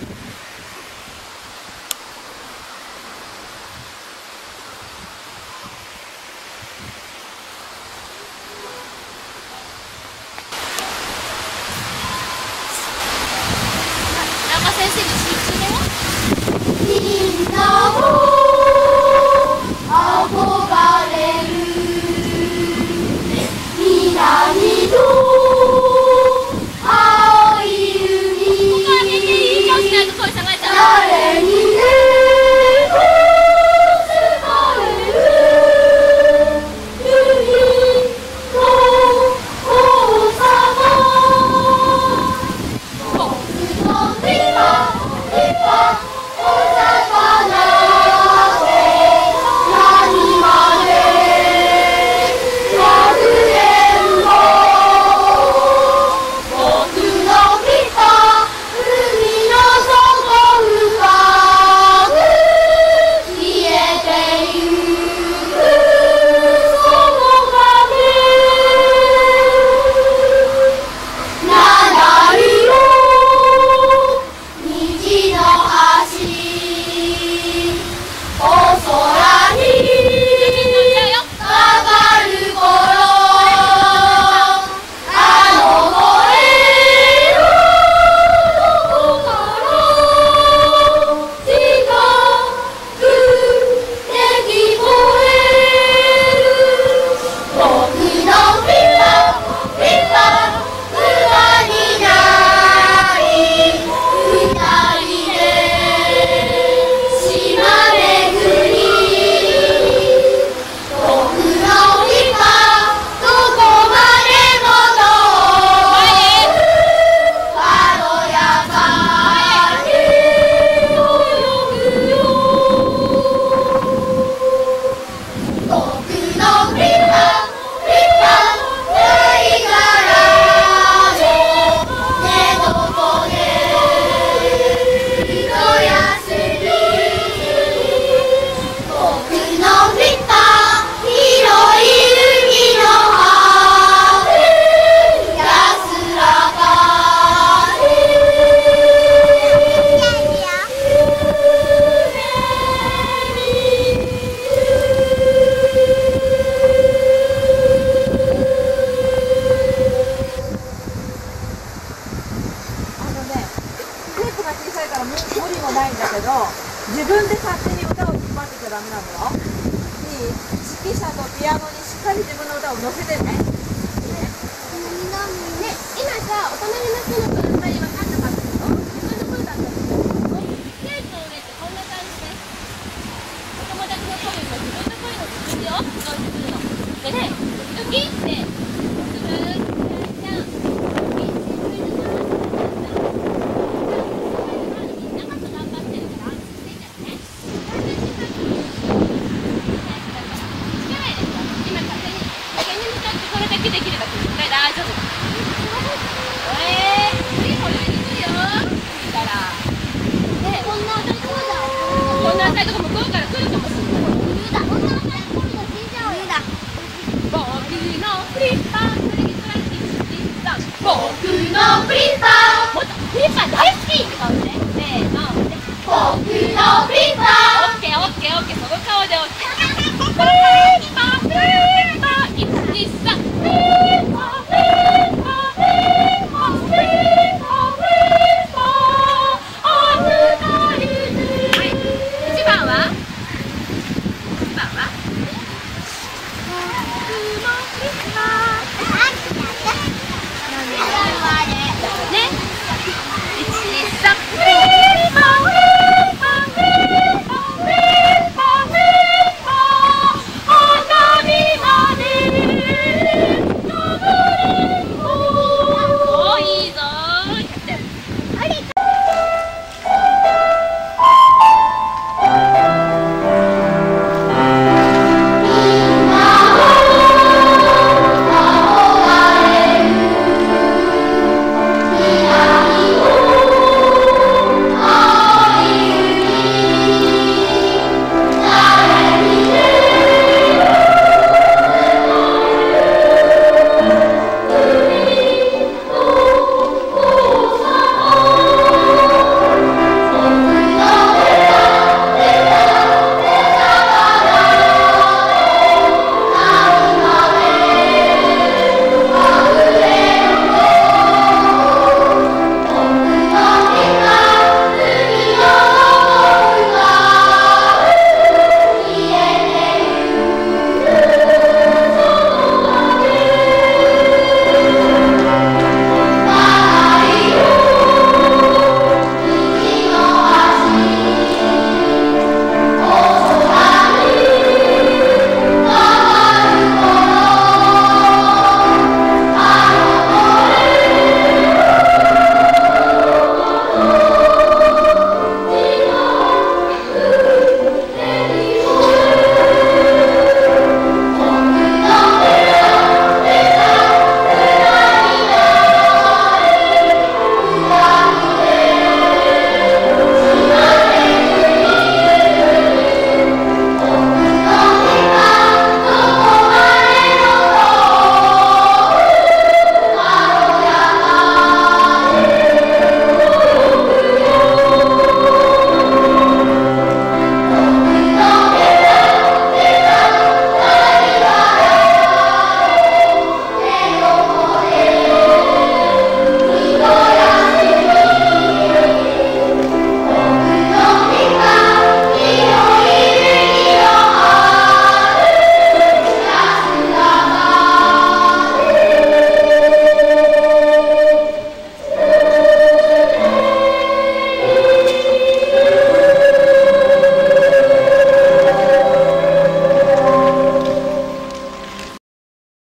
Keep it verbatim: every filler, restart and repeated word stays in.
先生に集中だよ。 みんなを憧れる南と青い海。 ここはみんないい顔しないと声下がっちゃう。 誰にでも迫れる海の王様。僕のリバリバお魚で何まで百円も僕の来た海の底深く消えてゆくその影なだりを虹の橋お空にかかる頃あの声をどこから近くで聞こえる僕のピパピパ不安になり二人で島巡り僕のピパどこまでも遠く軽やかに泳ぐよ僕のピパピパぬいがらで寝床で一休み僕のピパ広い海の果て安らかにあのね、テープが小さいから無無理もないんだけど、自分で勝手に歌を引っ張ってちゃダメなのよ。いい？指揮者とピアノにしっかり自分の歌を乗せてね。 ね、今さ、お隣の人の声あんまり分かんなかったけど、自分の声だったんですけど、テープの上ってこんな感じで、お友達の声と自分の声の続きを表示するの。でね、ドキって、するちゃん、ドキって、それでさ、みんなが頑張ってるから、ついちゃってね。だんだん近くに、つけないでしょ。今勝手に、上に向かってこれだけできれば絶対大丈夫。えー、次も入れるよ。次から。で、こんな赤いとこだ。こんな赤いとこ向こうから来るかもしれない。冬だ。こんな赤いところが死んじゃうよ。僕のフリッパー、それにトランキーシッター。 僕のフリッパもっとフリッパー大好きって顔して。せーの。 ー僕のフ